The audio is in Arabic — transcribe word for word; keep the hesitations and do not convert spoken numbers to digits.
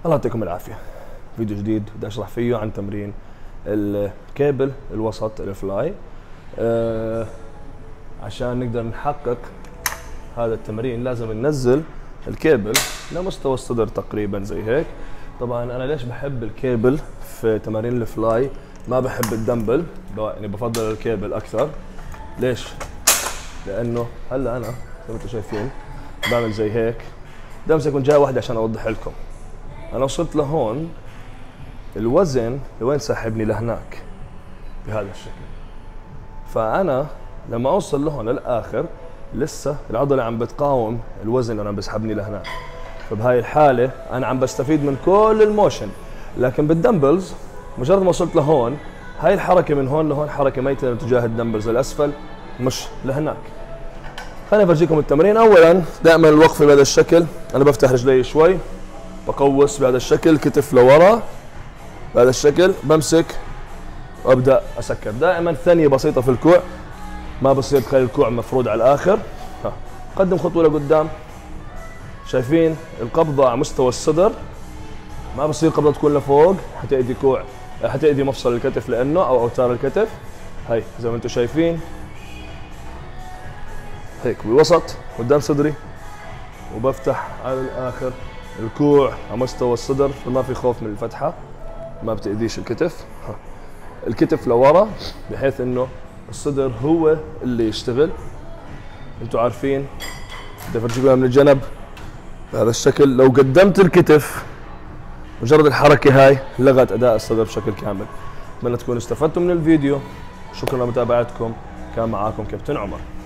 الله يعطيكم العافية. فيديو جديد بدي اشرح فيه عن تمرين الكيبل الوسط الفلاي. أه عشان نقدر نحقق هذا التمرين لازم ننزل الكيبل لمستوى الصدر تقريبا زي هيك. طبعا انا ليش بحب الكيبل في تمارين الفلاي، ما بحب الدمبل، يعني بفضل الكيبل اكثر. ليش؟ لانه هلا انا زي ما انتم شايفين بعمل زي هيك، بدي امسك من جهه واحده عشان اوضح لكم. انا وصلت لهون، الوزن لوين ساحبني؟ لهناك بهذا الشكل. فانا لما اوصل لهون للاخر لسه العضله عم بتقاوم الوزن اللي عم بسحبني لهناك، فبهاي الحاله انا عم بستفيد من كل الموشن. لكن بالدمبلز مجرد ما وصلت لهون، هاي الحركه من هون لهون حركه ميته اتجاه الدمبلز الاسفل مش لهناك. خليني افرجيكم التمرين. اولا دائما الوقفه بهذا الشكل، انا بفتح رجلي شوي، بقوس بهذا الشكل، كتف لورا بهذا الشكل، بمسك وابدا اسكر. دائما ثانيه بسيطه في الكوع، ما بصير تخلي الكوع مفرود على الاخر. ها. قدم خطوه لقدام. شايفين القبضه على مستوى الصدر، ما بصير قبضه تكون لفوق، حتأذي كوع، حتأذي مفصل الكتف لانه او اوتار الكتف. هي زي ما انتم شايفين هيك بالوسط قدام صدري، وبفتح على الاخر الكوع على مستوى الصدر، فما في خوف من الفتحه، ما بتأذيش الكتف. ها. الكتف لورا بحيث انه الصدر هو اللي يشتغل. انتم عارفين، بدي افرجيكم من الجنب بهذا الشكل. لو قدمت الكتف مجرد الحركه هاي لغت اداء الصدر بشكل كامل. اتمنى تكونوا استفدتوا من الفيديو. شكرا لمتابعتكم. كان معاكم كابتن عمر.